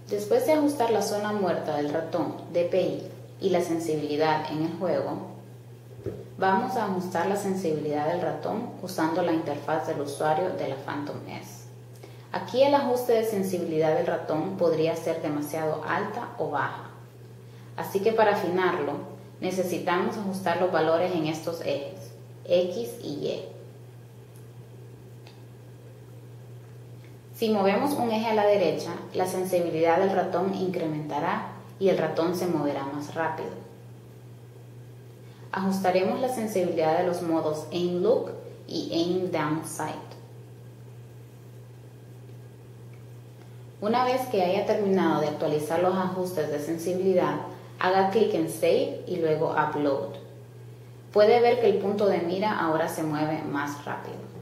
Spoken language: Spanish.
Después de ajustar la zona muerta del ratón DPI y la sensibilidad en el juego, vamos a ajustar la sensibilidad del ratón usando la interfaz del usuario de la Phantom S. Aquí el ajuste de sensibilidad del ratón podría ser demasiado alta o baja, así que para afinarlo necesitamos ajustar los valores en estos ejes, X y Y. Si movemos un eje a la derecha, la sensibilidad del ratón incrementará y el ratón se moverá más rápido. Ajustaremos la sensibilidad de los modos Aim Look y Aim Down Sight. Una vez que haya terminado de actualizar los ajustes de sensibilidad, haga clic en Save y luego Upload. Puede ver que el punto de mira ahora se mueve más rápido.